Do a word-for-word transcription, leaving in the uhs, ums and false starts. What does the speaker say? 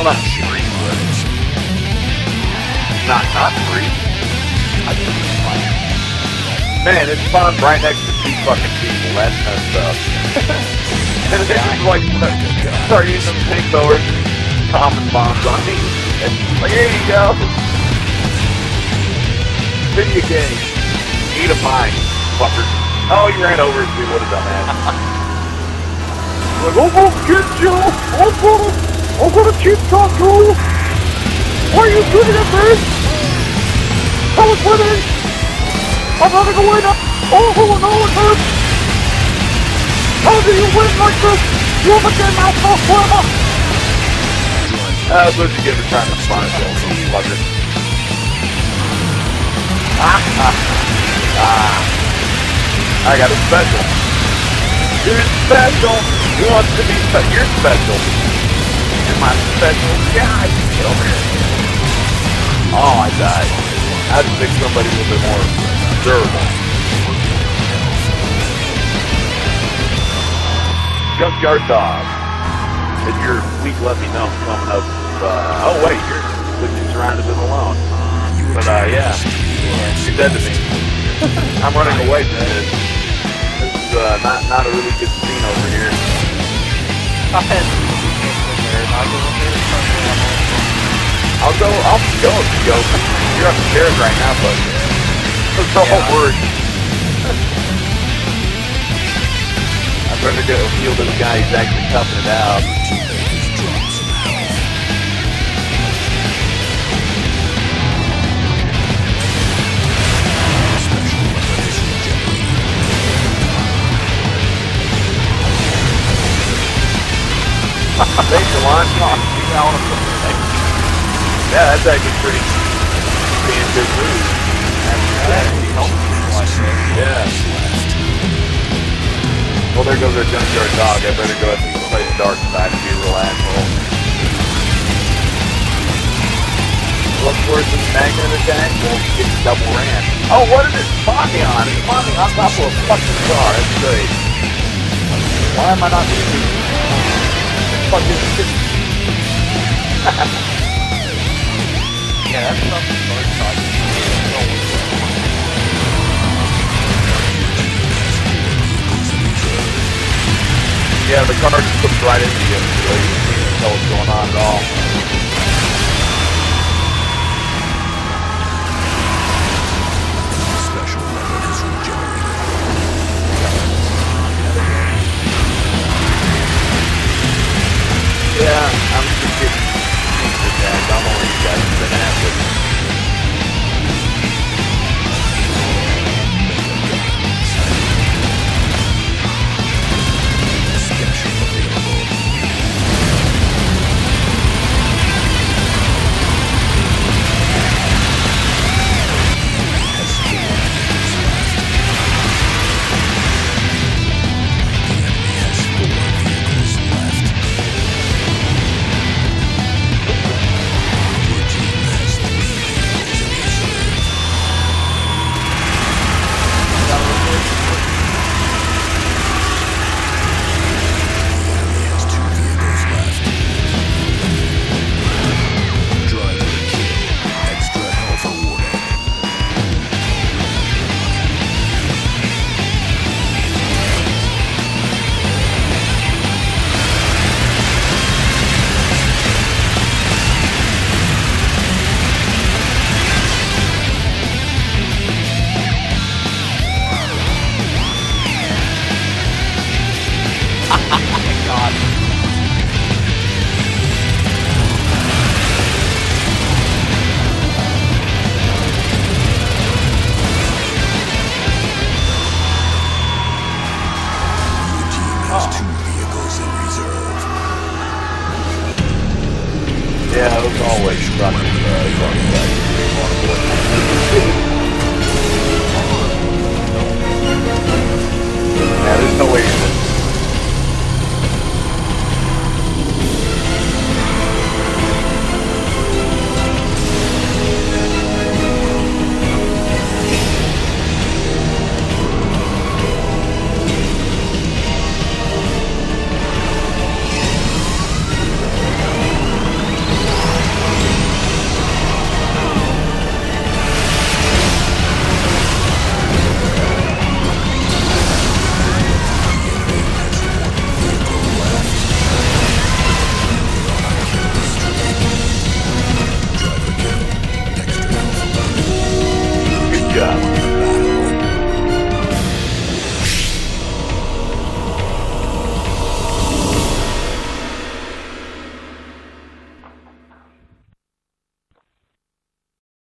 not free, but not not free. I think it's fine. Man, it spawned right next to two fucking people. That's messed up. And then it's like start using them pink throwers, common bombs on me. Like, here you go. Video game. Eat a mine, fucker. Oh, you ran over me. What a dumbass. Like, I'm gonna get you. I'm gonna, I'm gonna keep talking. Why are you doing it, man? I was winning. I'm running away now. Oh, no, it hurts. How do you win like this? You have a game out for forever. That's what you get for trying to spawn yourself, fucker. Ah, ah, ah. I got a special. You're special. Who wants to be special? You're special. You're my special guy. Get over here. Oh, I died. I had to pick somebody a little bit more durable. Junkyard dog. If you're weak, let me know. I'm coming up. Uh, oh, wait. You're completely surrounded and alone. But, uh, yeah. You're dead to me. I'm running away from this. This is, uh, not, not a really good scene over here. I'll go, I'll go if you go. You're upstairs right now, but that's the whole word. I better go heal this guy. He's actually toughing it out. Thanks a lot. Yeah, that's actually pretty, pretty good move. Yeah. Well, there goes our junkyard dog. I better go ahead and play the dark side and be a real asshole. Look for some magnet attack. We'll get double ran. Oh, what is it spawning on? It's spawning on top of a fucking car. That's great. Why am I not using it? Fucking shit. Yeah, that's something Mort talking about. Yeah, the car just slips right into you, so you can't tell what's going on at all. Special weapon is regenerated. Yeah, I'm just getting pinged attack. I don't know where you guys have been at, but... Special available. Has four vehicles left. The enemy has four vehicles left. Your team has three vehicles in reserve. The enemy has two vehicles left. Driver kill. Extra health awarded. God. Your team has two vehicles in reserve. Yeah, those always run uh, Yeah, there's no way you're